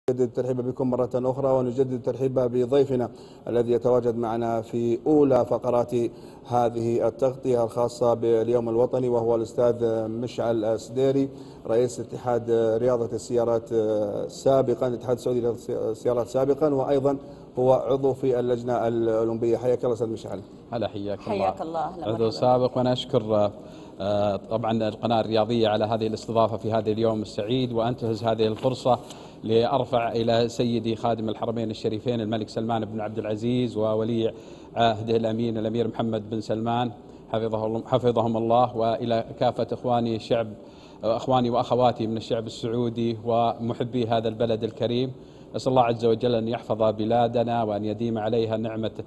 نجدد الترحيب بكم مرة أخرى، ونجدد الترحيب بضيفنا الذي يتواجد معنا في أولى فقرات هذه التغطية الخاصة باليوم الوطني، وهو الأستاذ مشعل السديري، رئيس اتحاد رياضة السيارات سابقا، الاتحاد السعودي للسيارات سابقا، وأيضا هو عضو في اللجنة الأولمبية. حياك الله أستاذ مشعل. هلا، حياك الله. حياك الله. عضو سابق، وأنا أشكر طبعا القناة الرياضية على هذه الاستضافة في هذا اليوم السعيد، وأنتهز هذه الفرصة لأرفع إلى سيدي خادم الحرمين الشريفين الملك سلمان بن عبد العزيز وولي عهده الأمين الأمير محمد بن سلمان حفظهم الله، وإلى كافة أخواني وأخواتي من الشعب السعودي ومحبي هذا البلد الكريم. نسأل الله عز وجل أن يحفظ بلادنا وأن يديم عليها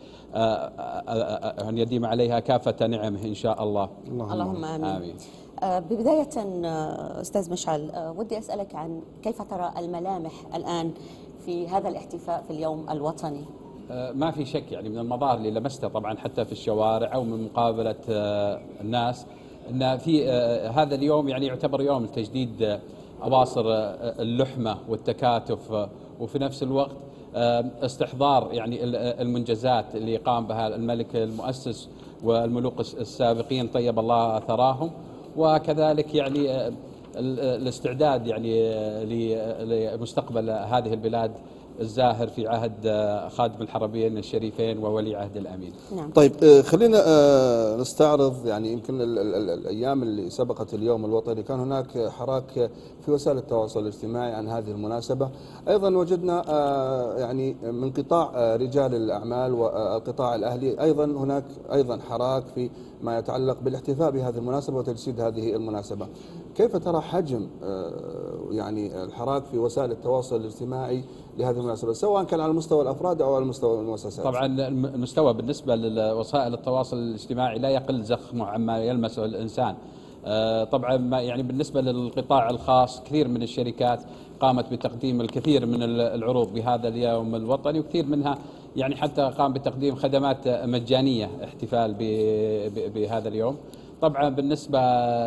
أن يديم عليها كافة نعمه إن شاء الله. اللهم آمين. ببداية أستاذ مشعل، ودي أسألك عن كيف ترى الملامح الآن في هذا الاحتفاء في اليوم الوطني؟ ما في شك، يعني من المظاهر اللي لمستها طبعا حتى في الشوارع أو من مقابلة الناس، أن في هذا اليوم يعني يعتبر يوم لتجديد أواصر اللحمة والتكاتف، وفي نفس الوقت استحضار يعني المنجزات اللي قام بها الملك المؤسس والملوك السابقين طيب الله ثراهم، وكذلك يعني الاستعداد يعني لمستقبل هذه البلاد الزاهر في عهد خادم الحرمين الشريفين وولي عهد الأمين. نعم. طيب خلينا نستعرض، يعني يمكن الأيام اللي سبقت اليوم الوطني كان هناك حراك في وسائل التواصل الاجتماعي عن هذه المناسبة. أيضا وجدنا يعني من قطاع رجال الأعمال والقطاع الأهلي أيضا هناك أيضا حراك في ما يتعلق بالاحتفاء بهذه المناسبة وتجسيد هذه المناسبة. كيف ترى حجم يعني الحراك في وسائل التواصل الاجتماعي لهذه المناسبة، سواء كان على مستوى الأفراد أو على مستوى المؤسسات؟ طبعا المستوى بالنسبة لوسائل التواصل الاجتماعي لا يقل زخمه عما يلمسه الإنسان. طبعا يعني بالنسبة للقطاع الخاص كثير من الشركات قامت بتقديم الكثير من العروض بهذا اليوم الوطني، وكثير منها يعني حتى قام بتقديم خدمات مجانية احتفال بهذا اليوم. طبعا بالنسبة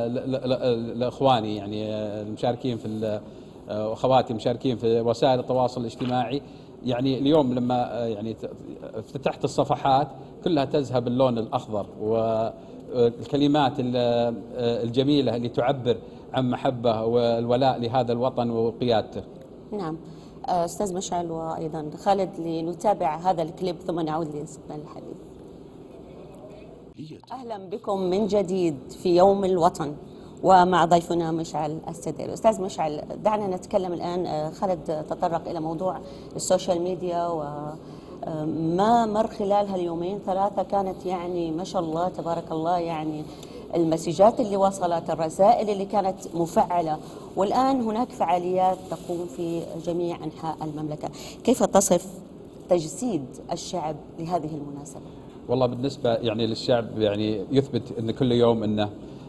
لإخواني يعني المشاركين في واخواتي المشاركين في وسائل التواصل الاجتماعي، يعني اليوم لما يعني فتحت الصفحات كلها تذهب اللون الأخضر، والكلمات الجميلة اللي تعبر عن محبة والولاء لهذا الوطن وقيادته. نعم أستاذ مشعل وأيضا خالد، لنتابع هذا الكليب ثم نعود لاستقبال الحديث. أهلا بكم من جديد في يوم الوطن ومع ضيفنا مشعل السديري. أستاذ مشعل، دعنا نتكلم الآن. خالد تطرق إلى موضوع السوشيال ميديا وما مر خلال هاليومين ثلاثة، كانت يعني ما شاء الله تبارك الله يعني المسجات اللي وصلت، الرسائل اللي كانت مفعلة، والآن هناك فعاليات تقوم في جميع أنحاء المملكة. كيف تصف تجسيد الشعب لهذه المناسبة؟ والله بالنسبة يعني للشعب يعني يثبت أن كل يوم أنه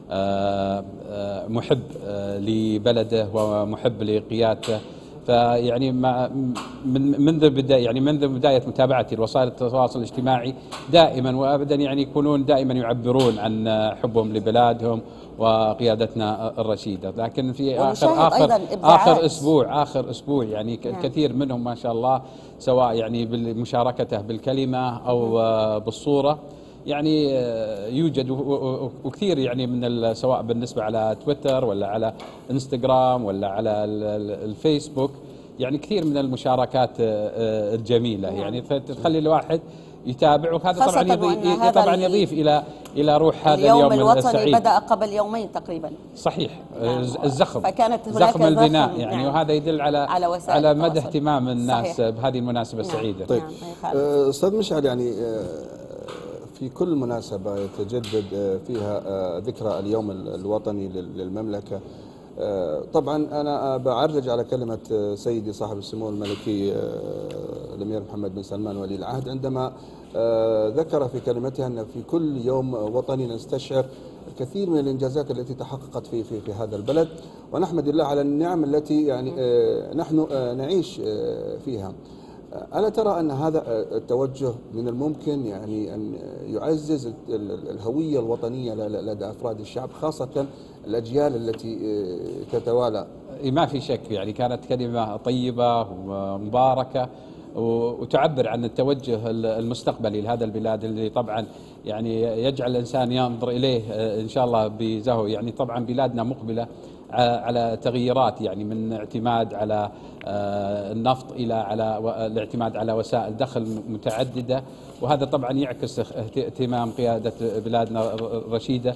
محب لبلده ومحب لقيادته. فيعني منذ بداية متابعتي لوسائل التواصل الاجتماعي دائما وابدا يعني يكونون دائما يعبرون عن حبهم لبلادهم وقيادتنا الرشيدة. لكن في آخر أسبوع يعني كثير منهم ما شاء الله، سواء يعني بمشاركته بالكلمة أو بالصورة، يعني يوجد وكثير يعني من سواء بالنسبة على تويتر ولا على انستغرام ولا على الفيسبوك، يعني كثير من المشاركات الجميلة يعني تخلي الواحد يتابع، وهذا طبعا يضيف إلى روح هذا اليوم الوطني. بدأ قبل يومين تقريبا. صحيح. الزخم، فكانت هناك زخم البناء يعني وهذا يدل على مدى اهتمام الناس صحيح بهذه المناسبة السعيدة. طيب أستاذ مشعل، يعني في كل مناسبة يتجدد فيها ذكرى اليوم الوطني للمملكة. طبعا أنا بعرج على كلمة سيدي صاحب السمو الملكي الأمير محمد بن سلمان ولي العهد، عندما ذكر في كلمته أن في كل يوم وطني نستشعر الكثير من الإنجازات التي تحققت في هذا البلد، ونحمد الله على النعم التي يعني نحن نعيش فيها. ألا ترى أن هذا التوجه من الممكن يعني أن يعزز الهوية الوطنية لدى أفراد الشعب، خاصة الأجيال التي تتوالى. ما في شك، يعني كانت كلمة طيبة ومباركة وتعبر عن التوجه المستقبلي لهذا البلاد، اللي طبعا يعني يجعل الإنسان ينظر إليه إن شاء الله بزهو. يعني طبعا بلادنا مقبلة على تغييرات، يعني من اعتماد على النفط إلى الاعتماد على وسائل دخل متعددة، وهذا طبعا يعكس اهتمام قيادة بلادنا الرشيدة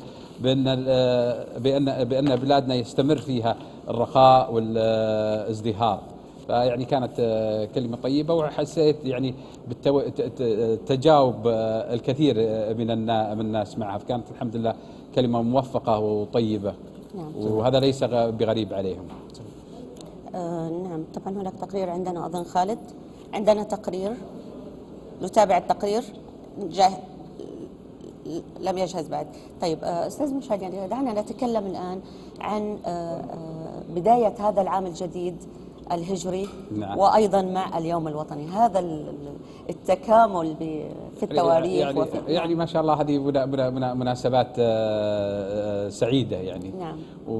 بأن بلادنا يستمر فيها الرخاء والازدهار. فيعني كانت كلمة طيبة، وحسيت يعني بالتجاوب الكثير من الناس معها، فكانت الحمد لله كلمة موفقة وطيبة. نعم. وهذا ليس بغريب عليهم. نعم. طبعا هناك تقرير عندنا أظن خالد، عندنا تقرير نتابع التقرير. لم يجهز بعد. طيب أستاذ مشعل، يعني دعنا نتكلم الآن عن بداية هذا العام الجديد الهجري. نعم. وأيضا مع اليوم الوطني، هذا التكامل في التواريخ يعني ما شاء الله هذه مناسبات سعيدة يعني. نعم.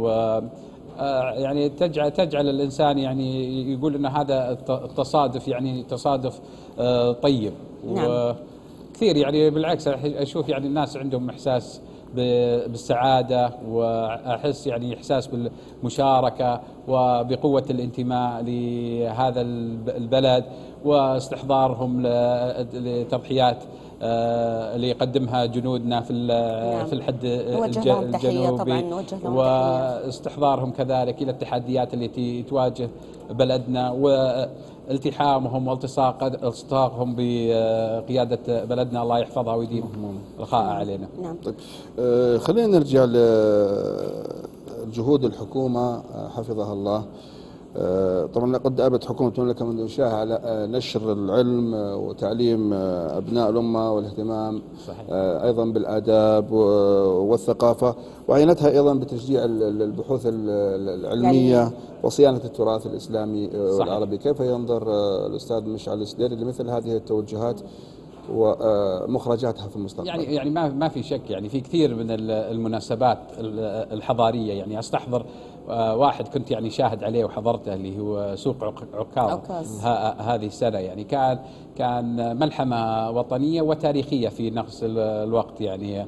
يعني تجعل الإنسان يعني يقول أن هذا التصادف يعني تصادف طيب. نعم. وكثير يعني بالعكس أشوف يعني الناس عندهم إحساس بالسعادة، وأحس يعني إحساس بالمشاركة وبقوة الانتماء لهذا البلد، واستحضارهم لتضحيات اللي يقدمها جنودنا في الحد الجنوبي، واستحضارهم كذلك إلى التحديات التي تواجه بلدنا، والتحامهم والتصاقهم بقيادة بلدنا. الله يحفظها ويديم رخاء علينا. نعم. طيب خلينا نرجع لجهود الحكومة حفظها الله. طبعا لقد أبت حكومة المملكة منذ إنشائها على نشر العلم وتعليم أبناء الأمة والاهتمام صحيح. أيضا بالآداب والثقافة، وعينتها أيضا بتشجيع البحوث العلمية وصيانة التراث الإسلامي والعربي. كيف ينظر الأستاذ مشعل السديري لمثل هذه التوجهات ومخرجاتها في المستقبل؟ يعني ما في شك، يعني في كثير من المناسبات الحضارية. يعني أستحضر واحد كنت يعني شاهد عليه وحضرته، اللي هو سوق عكاظ هذه السنة. يعني كان ملحمة وطنية وتاريخية في نفس الوقت. يعني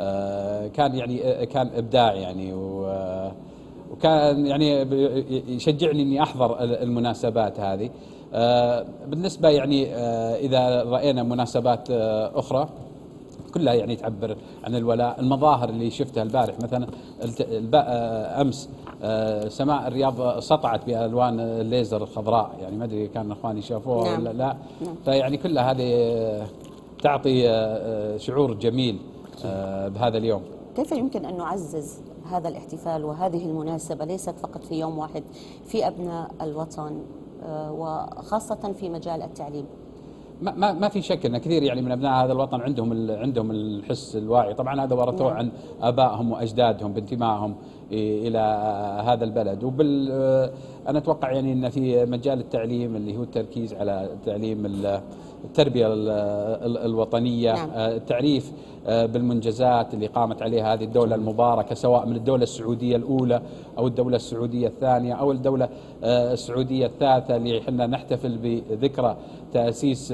كان إبداع يعني، وكان يعني يشجعني إني أحضر المناسبات هذه. بالنسبة يعني إذا رأينا مناسبات أخرى كلها يعني تعبر عن الولاء. المظاهر اللي شفتها البارح مثلا أمس، سماء الرياض سطعت بألوان الليزر الخضراء، يعني ما أدري كان أخواني شافوها ولا لا. فيعني كلها هذه تعطي شعور جميل بهذا اليوم. كيف يمكن أن نعزز هذا الاحتفال وهذه المناسبة ليست فقط في يوم واحد في أبناء الوطن وخاصة في مجال التعليم؟ ما في شك ان كثير يعني من ابناء هذا الوطن عندهم الحس الواعي. طبعا هذا ورثوه عن ابائهم واجدادهم بانتمائهم الى هذا البلد. انا اتوقع يعني ان في مجال التعليم اللي هو التركيز على تعليم التربيه الوطنيه. نعم. التعريف بالمنجزات اللي قامت عليها هذه الدولة المباركة، سواء من الدولة السعودية الأولى أو الدولة السعودية الثانية أو الدولة السعودية الثالثة، اللي احنا نحتفل بذكرى تأسيس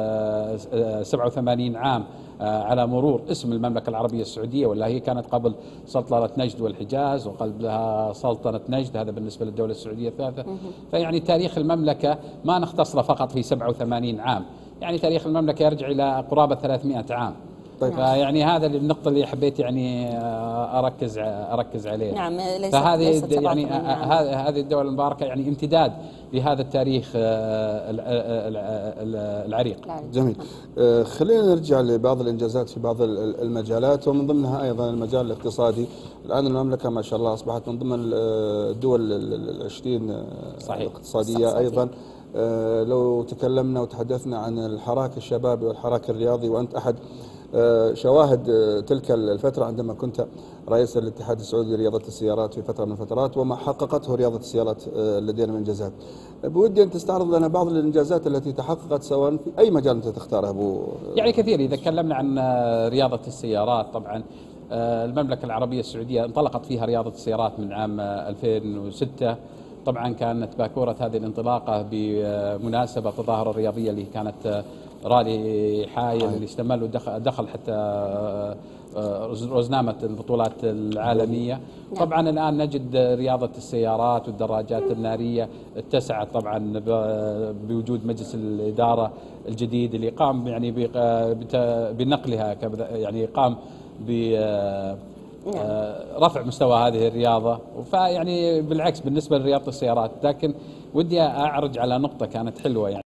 87 عام على مرور اسم المملكة العربية السعودية، ولا هي كانت قبل سلطنة نجد والحجاز وقبلها سلطنة نجد. هذا بالنسبة للدولة السعودية الثالثة. فيعني تاريخ المملكة ما نختصره فقط في 87 عام، يعني تاريخ المملكة يرجع إلى قرابة 300 عام. طيب. فيعني هذا النقطة اللي حبيت يعني أركز عليها. نعم. فهذه يعني هذه الدولة المباركة يعني امتداد لهذا التاريخ العريق. جميل. خلينا نرجع لبعض الإنجازات في بعض المجالات، ومن ضمنها أيضا المجال الاقتصادي. الآن المملكة ما شاء الله أصبحت من ضمن الدول العشرين الاقتصادية أيضا. لو تكلمنا وتحدثنا عن الحراك الشبابي والحراك الرياضي، وأنت أحد شواهد تلك الفترة عندما كنت رئيس الاتحاد السعودي لرياضة السيارات في فترة من الفترات، وما حققته رياضة السيارات لدينا من إنجازات. بودي أن تستعرض لنا بعض الإنجازات التي تحققت سواء في أي مجال أنت تختاره أبو. يعني كثير. إذا تكلمنا عن رياضة السيارات، طبعا المملكة العربية السعودية انطلقت فيها رياضة السيارات من عام 2006. طبعا كانت باكورة هذه الانطلاقة بمناسبة التظاهرة الرياضية اللي كانت رالي حايل اللي استمر ودخل حتى رزنامة البطولات العالمية. طبعا الآن نجد رياضة السيارات والدراجات النارية اتسعت طبعا بوجود مجلس الإدارة الجديد اللي قام يعني بنقلها، يعني قام برفع مستوى هذه الرياضة. فيعني بالعكس بالنسبة لرياضة السيارات، لكن ودي أعرج على نقطة كانت حلوة يعني